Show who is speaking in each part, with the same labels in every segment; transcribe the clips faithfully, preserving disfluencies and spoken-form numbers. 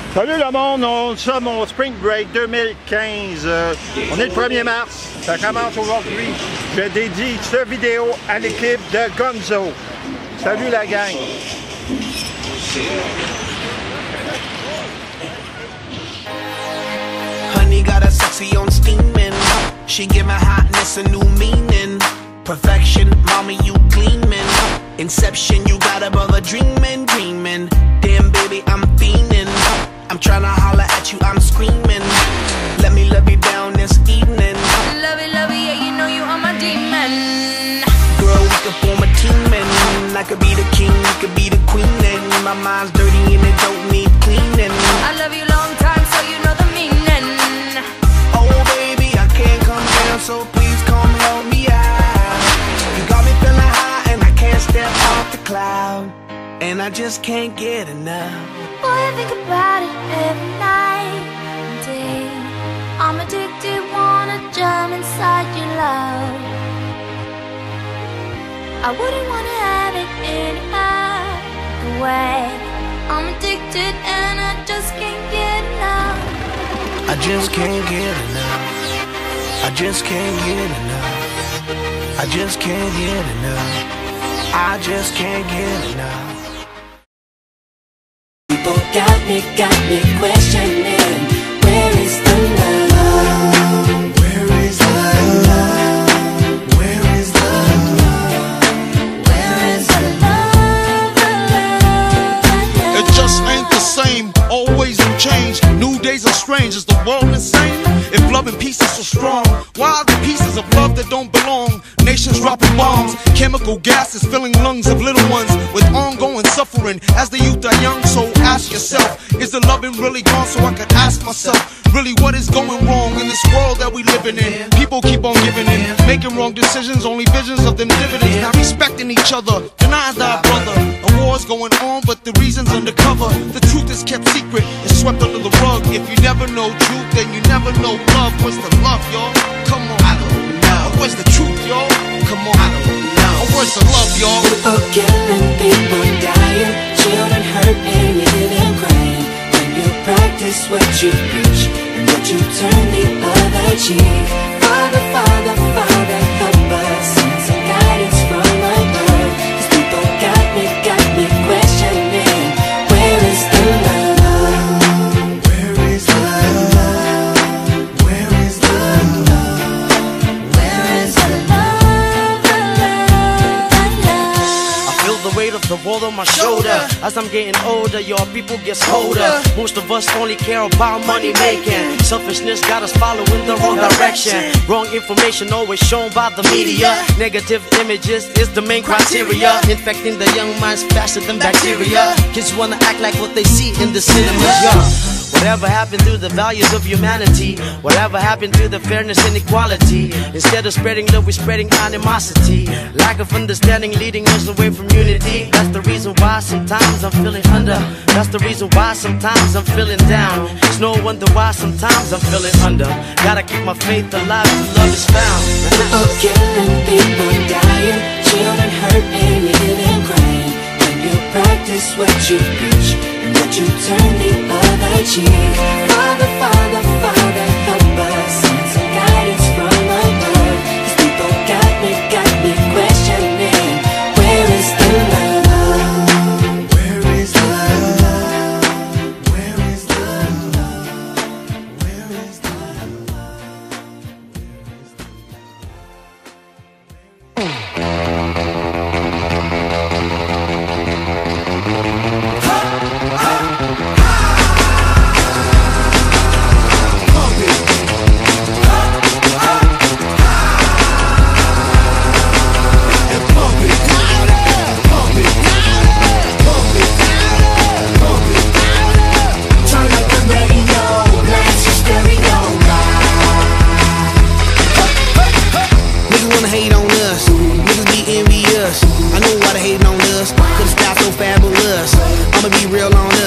Speaker 1: Salut le monde, on sommes au Spring Break deux mille quinze. Euh, on est le premier mars, ça commence aujourd'hui. Je dédie cette vidéo à l'équipe de Gonzo. Salut la gang!
Speaker 2: Honey got a sexy on steaming. She give my hotness a new meaning. Perfection, mommy, you gleaming. Inception, you got a brother dreaming, dreaming. Damn, baby, I'm fiending. I'm tryna holler at you, I'm screaming. Let me love you down this evening.
Speaker 3: Love it, love it, yeah, you know you are my demon.
Speaker 2: Girl, we could form a team and I could be the king, you could be the queen. And my mind's dirty and it don't need cleaning.
Speaker 3: I love you long time, so you know the meaning.
Speaker 2: Oh, baby, I can't come down, so please come help me out. You got me feeling high and I can't step off the cloud. And I just can't get enough.
Speaker 4: Boy, I think about it every night and day. I'm addicted, wanna jump inside your love. I wouldn't wanna have it any other way. I'm addicted and I just can't get enough.
Speaker 2: I just can't get enough. I just can't get enough. I just can't get enough. I just can't get enough.
Speaker 5: People got me, got me questioning, where is the love? Where is the love? Where is the love?
Speaker 4: Where is the love, the love, the love?
Speaker 6: It just ain't the same, always in change. New days are strange, is the world insane? If love and peace is so strong, why are there pieces of love that don't belong? Nations dropping bombs, chemical gases filling lungs of little ones with ongoing suffering as the youth are young. So ask yourself, is the loving really gone? So I could ask myself, really what is going wrong in this world that we living in? People keep on giving in, making wrong decisions, only visions of them dividends. Not respecting each other, denying thy brother. A war's going on, but the reason's undercover. The truth is kept secret, it's swept under the rug. If you never know truth, then you never know love. Where's the love, y'all? Come on, I don't know. Where's the truth, y'all? Come on, I don't know. Where's the love, y'all?
Speaker 5: People killing, people dying, children hurt and even crying. When you practice what you preach and what you turn the other cheek. Father, Father, Father, help us, send some guidance from above. 'Cause people got me, got me questioning, where is the love? Where is the love? Where is the love?
Speaker 4: Where is the love, the love, the love?
Speaker 7: I feel the weight of the world on my shoulder. As I'm getting older, your people gets colder. Most of us only care about money making. Selfishness got us following the wrong direction. Wrong information always shown by the media. Negative images is the main criteria. Infecting the young minds faster than bacteria. Kids wanna act like what they see in the cinemas, yeah. Whatever happened to the values of humanity? Whatever happened to the fairness and equality? Instead of spreading love, we're spreading animosity. Lack of understanding leading us away from unity. That's the reason why sometimes I'm feeling under. That's the reason why sometimes I'm feeling down. It's no wonder why sometimes I'm feeling under. Gotta keep my faith alive till love is found.
Speaker 5: People killing, people dying, children hurt and even crying. When you practice what you preach and what you turn the other cheek. Father, Father, Father, help us, send some guidance from above. 'Cause people got me, got me questioning, where is the love? Where is the love? Where is the love? Where is the love?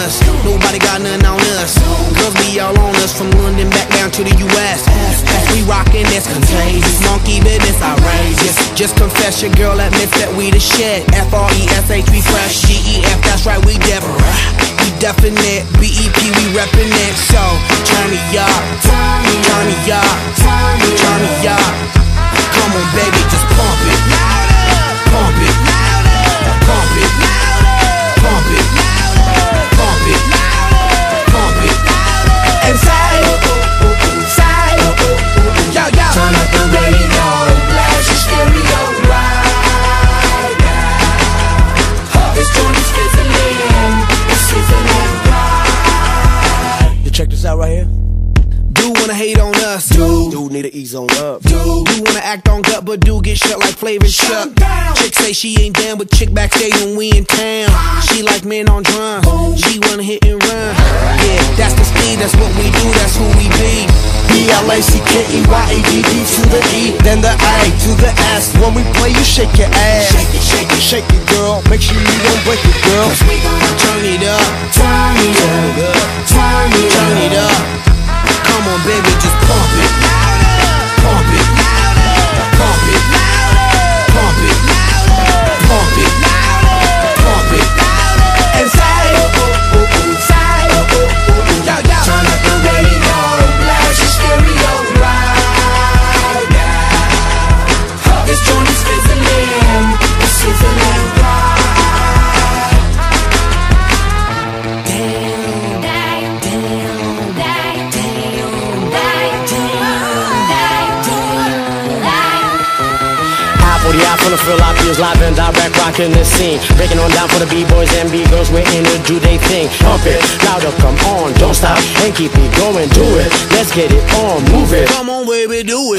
Speaker 2: us. Nobody got nothing on us. Girls be all on us from London back down to the U S We rockin' this contagious, monkey business outrageous. Just confess your girl admits that we the shit. F R E S H we fresh, G E F that's right we different. We definite, B E P we reppin' it. So turn me up, turn me up, turn me up. Come on baby, just pump it, pump it, pump it, pump it, pump it, pump it. And say, say, yo yo. Turn up the radio, blast your stereo right now. This joint is fizzling, it's sizzling right. You check this out right here. Dude wanna hate on us, dude. Dude need to ease on up, dude. Dude wanna act on gut, but dude get shut like Flavor Chuck. Chick say she ain't down, but chick backstage when we in town. She like men on drums, she wanna hit and run. Yeah, that's the speed, that's what we do, that's who we be. B L A C K E Y A D D to the E, then the A to the S. When we play, you shake your ass. Shake it, shake it, shake it, girl. Make sure you don't break it, girl. We gonna turn it up, turn it up, turn it, turn it up. Come on, baby, just pump it, pump it, pump it, pump it, pump it, pump it, and say, say, yo yo. Turn up the radio, blast your stereo right now. This joint is fizzling, it's sizzling right. Damn, damn, damn, damn, damn,
Speaker 7: For the eye from the Philippines, live and direct, rocking the scene. Breaking on down for the B-boys and B-girls, we're in to do they thing. Pump it, louder, come on, don't stop, and keep it going, do it. Let's get it on, move it.
Speaker 2: Come on, baby, do it.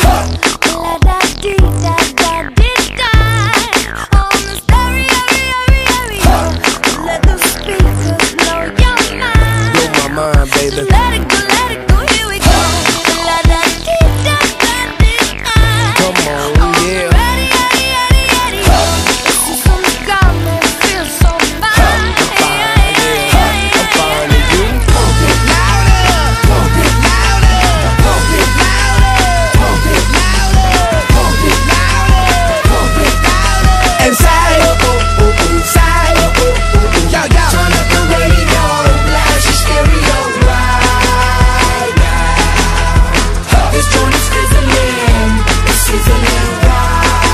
Speaker 4: Let the speakers blow your mind.
Speaker 2: Blow my mind, baby.
Speaker 4: Let it go, let it go, here we go. La da dee da da dee da.
Speaker 2: Come on, yeah.
Speaker 4: Ready, ready, ready, ready. This is some girl that feels so fine.
Speaker 2: I'm fine, yeah. I'm fine, and you? Pump it louder, pump it louder, pump it louder, pump it louder, pump it louder, pump it louder. And say, say, yo yo. Turn up the radio, blast your stereo right now. This joint is fizzling, it's sizzling right.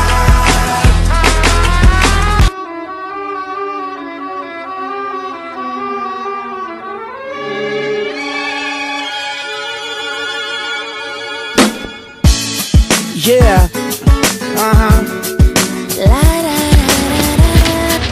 Speaker 2: Yeah, uh-huh.
Speaker 4: La da da da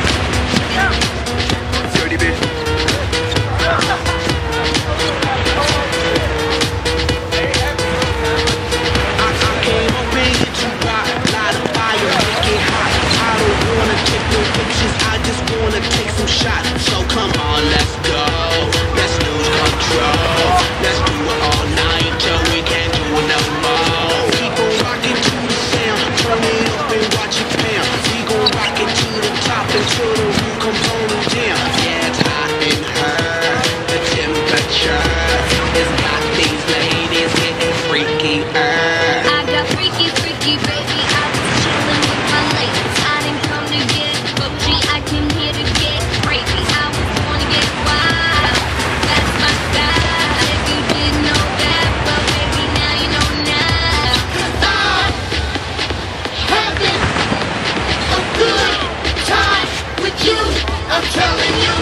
Speaker 2: Came up in here to rock, light a fire, make it hot. I don't wanna take no pictures, I just wanna take some shots. So come on, let's go, let's lose control. Let's do it all night till we can't do it no more. We gon' rock it to the sound, turn it up and watch it pound. We gon' rock it to the top until the roof comes on down. Yeah, it's hot in her, the temperature has got these ladies getting freaky.
Speaker 3: I got freaky, freaky, baby. I was chillin' with my ladies. I didn't come to get bougie. I came here to get crazy. I was wanna get wild. That's my style. If you didn't know that, but baby, now you know now. 'Cause I'm having a good time with you. I'm telling you.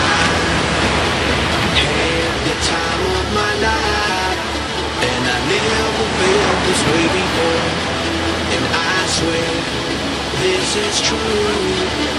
Speaker 2: Had the time of my life, and I never felt this way before. And I swear this is true.